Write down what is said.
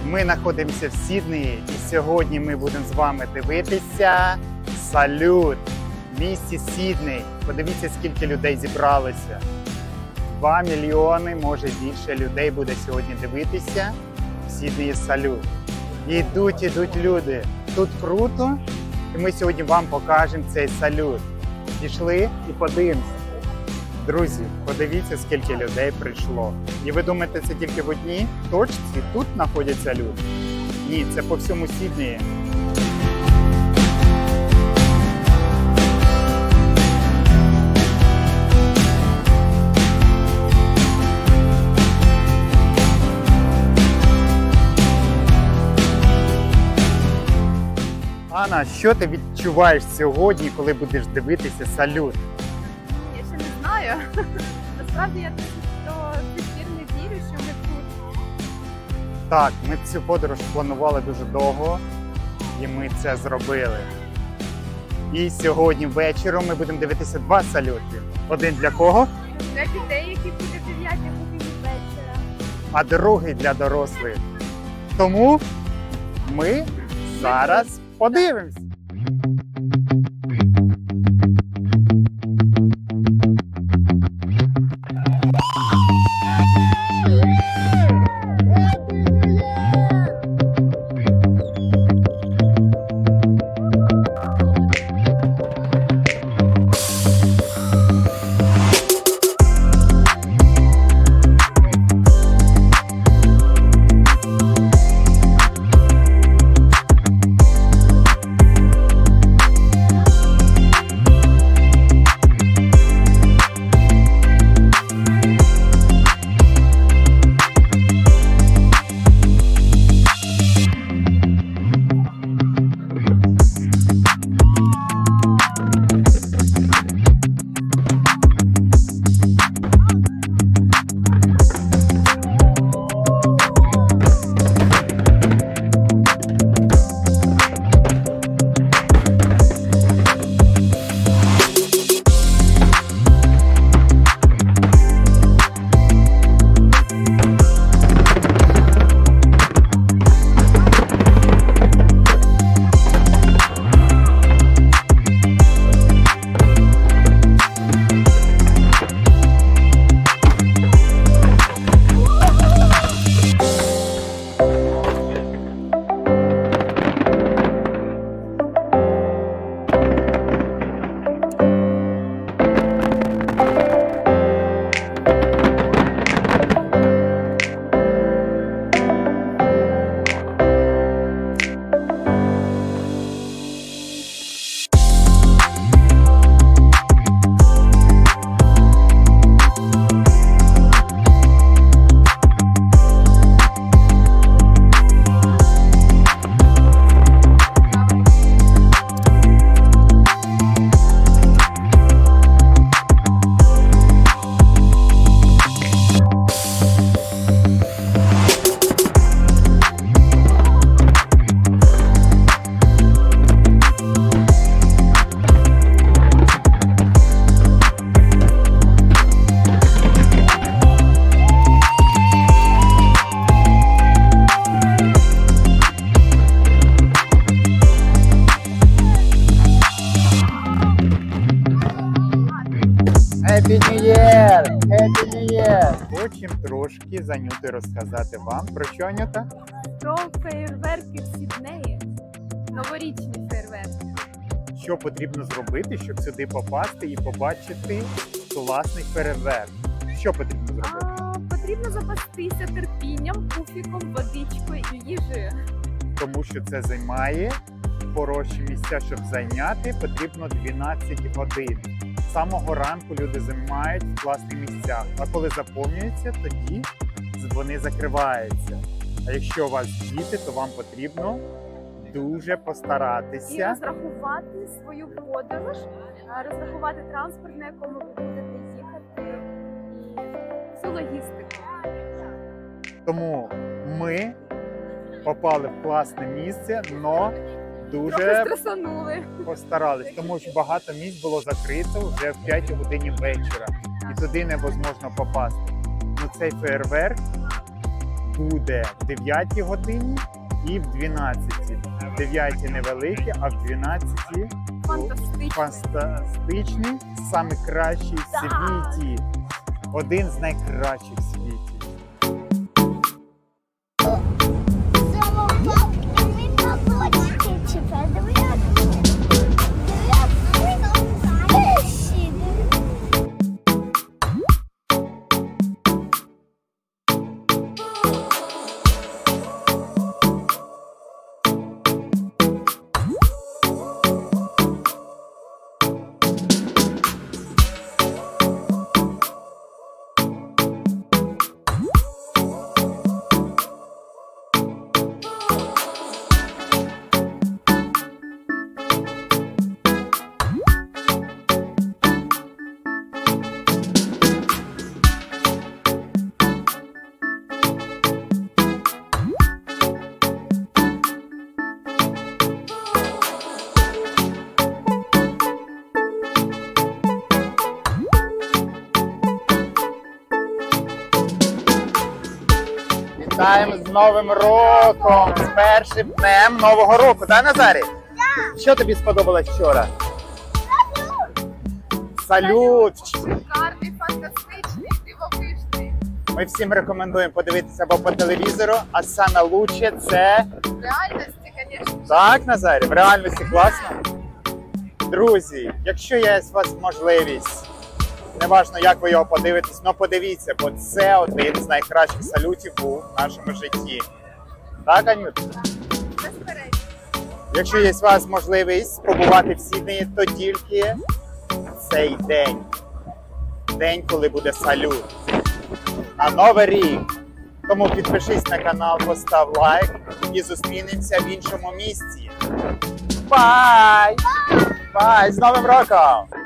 Ми знаходимося в Сіднеї і сьогодні ми будемо з вами дивитися салют в місті Сідней. Подивіться, скільки людей зібралося. 2 мільйони, може більше людей буде сьогодні дивитися в Сіднеї салют. Ідуть люди. Тут круто, і ми сьогодні вам покажемо цей салют. Пішли і подивимося. Друзі, подивіться, скільки людей прийшло. І ви думаєте, це тільки в одній точці тут знаходяться люди? Ні, це по всьому Сіднеї. Анна, що ти відчуваєш сьогодні, коли будеш дивитися салют? Я ще не знаю. Насправді я до цих пір не вірю, що ми тут. Так, ми цю подорож планували дуже довго, і ми це зробили. І сьогодні ввечері ми будемо дивитися 2 салюти. Один для кого? Для дітей, які буде 9 годин вечора. А другий для дорослих. Тому ми зараз подивимось. Happy New Year! Happy New Year! Хочемо трошки з Анюти розказати вам. Про що, Анюта? Про феєрверки в Сіднеї. Новорічні феєрверки. Що потрібно зробити, щоб сюди попасти і побачити класний феєрверк? Що потрібно зробити? Потрібно запастися терпінням, пуфіком, водичкою і їжею. Тому що це займає хороші місця, щоб зайняти, потрібно 12 годин. З самого ранку люди займають в класних місцях, а коли заповнюються, тоді вони закриваються. А якщо у вас діти, то вам потрібно дуже постаратися. І розрахувати свою подорож, розрахувати транспорт, на якому ви будете їхати, і всю логістику. Тому ми попали в класне місце, але дуже постарались, тому що багато місць було закрито вже в 5 годині вечора, і туди невозможно попасти. Ну, цей феєрверк буде в 9 годині і в 12. В 9 невеликі, а в 12 фантастичний, саме кращий в світі. Один з найкращих в світі. Вітаємо з Новим роком, з першим днем Нового року, так, Назарі? Так. Що тобі сподобалось вчора? Салют! Шикарний, фантастичний, дивовижний. Ми всім рекомендуємо подивитися або по телевізору, а саме лучше це... В реальності, звісно. Так, Назарі? В реальності класно? Друзі, якщо є у вас можливість, неважно, як ви його подивитесь, але подивіться, бо це один з найкращих салютів у нашому житті. Так, Анют? Безперечно. Якщо є у вас можливість побувати в Сіднеї, то тільки цей день. День, коли буде салют. На Новий рік. Тому підпишись на канал, постав лайк і зустрінемося в іншому місці. Бай! Бай! З Новим роком!